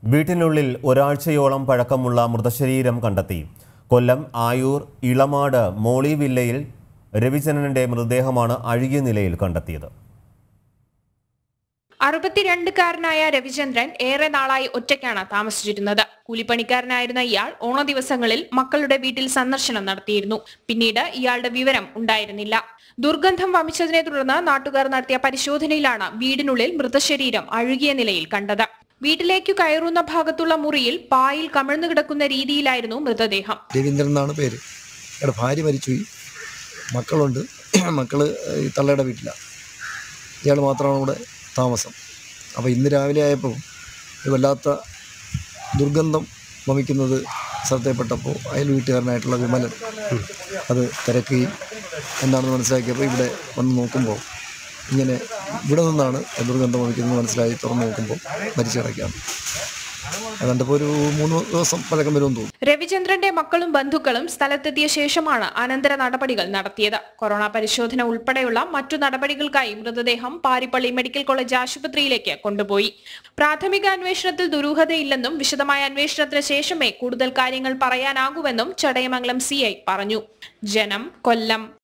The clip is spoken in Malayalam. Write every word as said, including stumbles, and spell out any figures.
വീട്ടിനുള്ളിൽ ഒരാഴ്ചയോളം പഴക്കമുള്ള മൃതശരീരം കണ്ടെത്തി. കൊല്ലം ആയൂർ ഇളമാട് മോളി വില്ലയിൽ രവിചന്ദ്രന്റെ മൃതദേഹമാണ് അഴുകിയ നിലയിൽ കണ്ടെത്തിയത്. അറുപത്തിരണ്ടുകാരനായ രവിചന്ദ്രൻ ഏറെ നാളായി ഒറ്റയ്ക്കാണ് താമസിച്ചിരുന്നത്. കൂലിപ്പണിക്കാരനായിരുന്ന ഇയാൾ ഓണ ദിവസങ്ങളിൽ മക്കളുടെ വീട്ടിൽ സന്ദർശനം നടത്തിയിരുന്നു. പിന്നീട് ഇയാളുടെ വിവരം ഉണ്ടായിരുന്നില്ല. ദുർഗന്ധം വമിച്ചതിനെ തുടർന്ന് നാട്ടുകാർ നടത്തിയ പരിശോധനയിലാണ് വീടിനുള്ളിൽ മൃതശരീരം അഴുകിയ നിലയിൽ കണ്ടത്. വീട്ടിലേക്ക് കയറുന്ന ഭാഗത്തുള്ള മുറിയിൽ പായിൽ കമിഴ്ന്നു കിടക്കുന്ന രീതിയിലായിരുന്നു മൃതദേഹം. രവീന്ദ്രൻ എന്നാണ് പേര്. ഇവിടെ ഭാര്യ മരിച്ചുപോയി, മക്കളുണ്ട്. മക്കള് ഈ തള്ളയുടെ വീട്ടിലാണ്, ഇയാൾ മാത്രമാണ് ഇവിടെ താമസം. അപ്പോൾ ഇന്ന് രാവിലെ ആയപ്പോൾ വല്ലാത്ത ദുർഗന്ധം വമിക്കുന്നത് ശ്രദ്ധയപ്പെട്ടപ്പോൾ അയൽ വീട്ടുകാരനായിട്ടുള്ള വിമലൻ അത് തിരക്കുകയും എന്താണെന്ന് മനസ്സിലാക്കിയപ്പോൾ ഇവിടെ വന്ന് നോക്കുമ്പോൾ ഇങ്ങനെ ഇവിടെ നിന്നാണ് ദുർഗന്ധം വമിക്കുന്നത് മനസ്സിലായി. തുറന്നു നോക്കുമ്പോൾ മരിച്ചു കിടക്കുകയാണ്. അതുകൊണ്ടിപ്പോൾ ഒരു മൂന്ന് ദിവസം പഴക്കം വരുമെന്ന് തോന്നുന്നു. രവിചന്ദ്രന്റെ മക്കളും ബന്ധുക്കളും സ്ഥലത്തെത്തിയ ശേഷമാണ് അനന്തര നടപടികൾ നടത്തിയത്. കൊറോണ പരിശോധന ഉൾപ്പെടെയുള്ള മറ്റു നടപടികൾക്കായി മൃതദേഹം പാരിപ്പള്ളി മെഡിക്കൽ കോളേജ് ആശുപത്രിയിലേക്ക് കൊണ്ടുപോയി. പ്രാഥമിക അന്വേഷണത്തിൽ ദുരൂഹതയില്ലെന്നും വിശദമായ അന്വേഷണത്തിന് ശേഷമേ കൂടുതൽ കാര്യങ്ങൾ പറയാനാകൂവെന്നും ചടയമംഗലം സി ഐ പറഞ്ഞു. ജനം, കൊല്ലം.